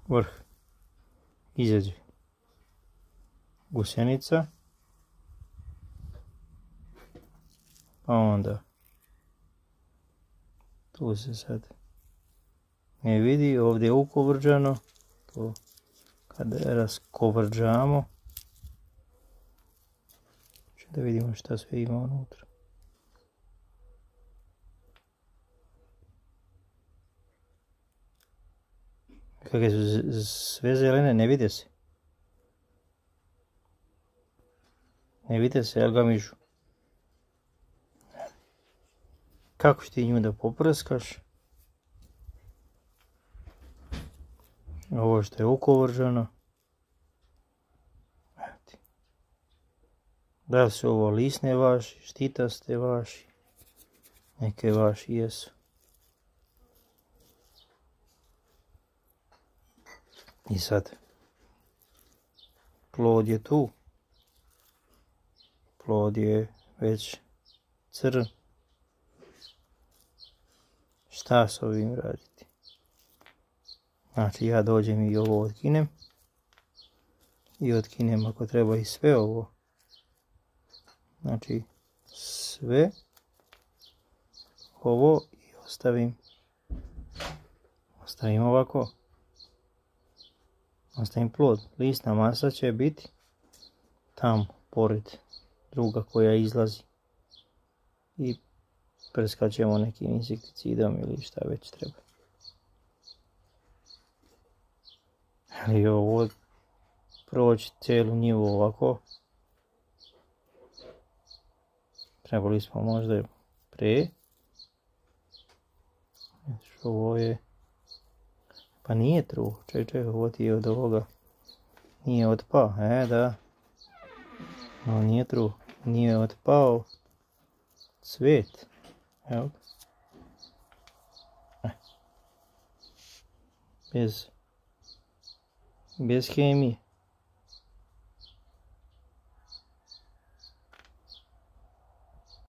vrh izađe gusenica, pa onda tu se sad ne vidi, ovdje je ukovrđano, to kada raskovrđamo da vidimo šta sve ima unutra. Kakve su sve zelene, ne vide se. Ne vide se, jel ga mižu? Kako će ti nju da poprskaš? Ovo što je ukovržano. Da li su ovo lisne vaši, štitaste vaši? Neke vaši jesu. I sad, plod je tu. Plod je već crn. Šta s ovim raditi? Znači ja dođem i ovo otkinem. I otkinem ako treba i sve ovo. Znači sve ovo i ostavim ovako. Ostavim plod. Listna masa će biti tamo pored druga koja izlazi. I prskat ćemo nekim insekticidom ili šta već treba. Ali ovo proći cijelu njivu ovako. Trebali smo možda pre. Ovo je... Pa nije truo. Čekaj, ovo ti je od ovoga. Nije otpao. Da. No, nije truo. Nije otpao cvet. Evo. Bez hemije.